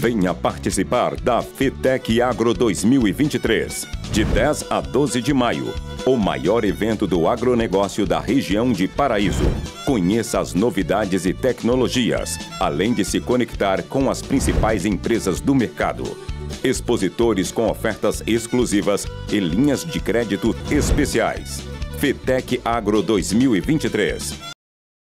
Venha participar da FITEC Agro 2023, de 10 a 12 de maio, o maior evento do agronegócio da região de Paraíso. Conheça as novidades e tecnologias, além de se conectar com as principais empresas do mercado. Expositores com ofertas exclusivas e linhas de crédito especiais. FITEC Agro 2023.